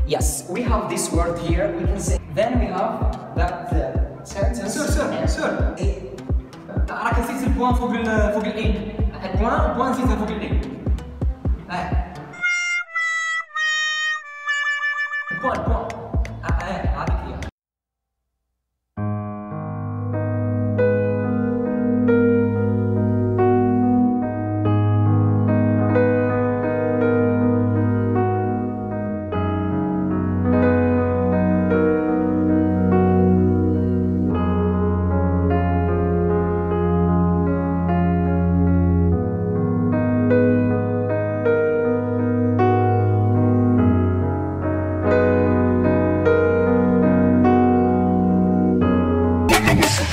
Yes, we have this word here. We can say. Then we have that sentence. سور راك نسيت البوان فوق الاي. البوان نسيتها فوق الاي. بوان